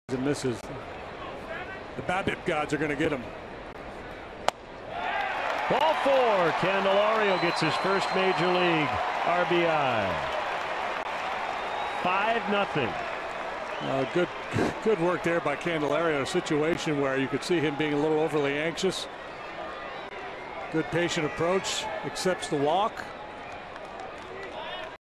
and misses. The BABIP gods are going to get him. Ball 4. Candelario gets his first major league RBI. 5-0. Good work there by Candelario. A situation where you could see him being a little overly anxious. Good patient approach. Accepts the walk.